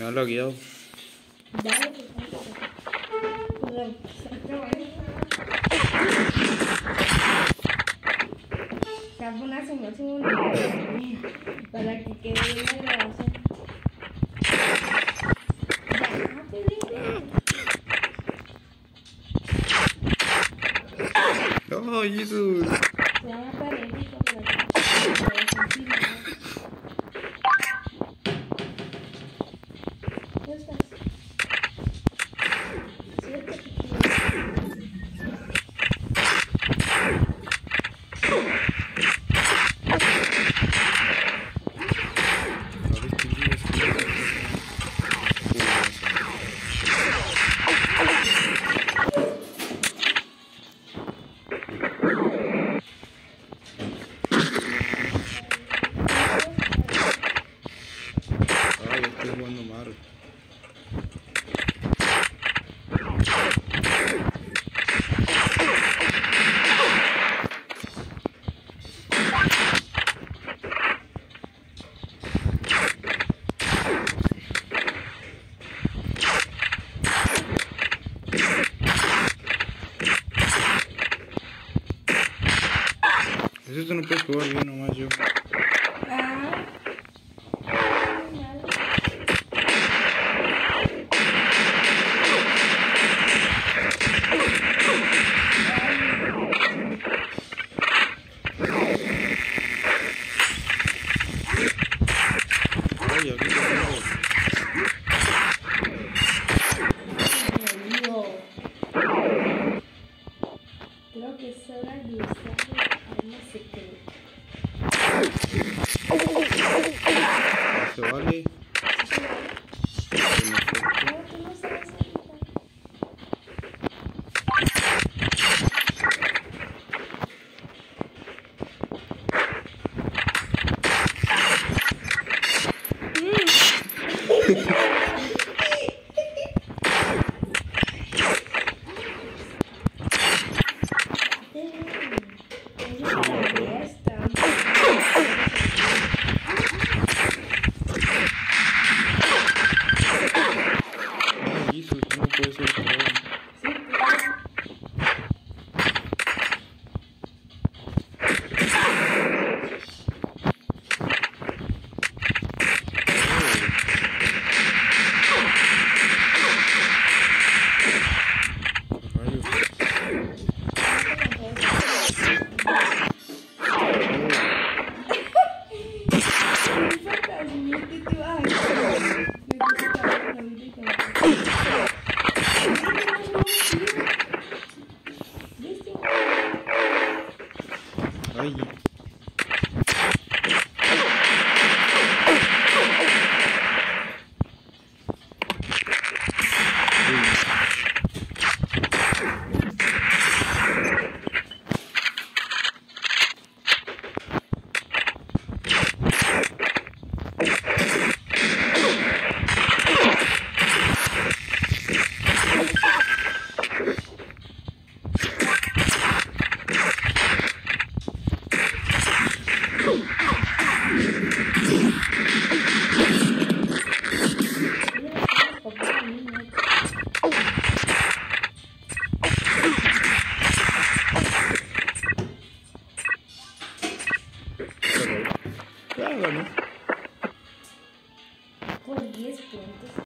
Me ha lagueado. Dale, se va a poner su máximo para que quede bien la grabación. Ya, Felipe. ¡Oh, Jesús! Se va a matar el hijo para que ¿cómo estás? Siéntate. Ay, estoy jugando mal. Eso tú no puedes jugar bien nomás yo. Ay, aquí te tengo. Creo que es hora de usar arma secreta. ¿Se vale? No, tú no sabes ahorita. Ay, Jesús, no puede ser todo. Ay. Ya ganó. Por 10 puntos.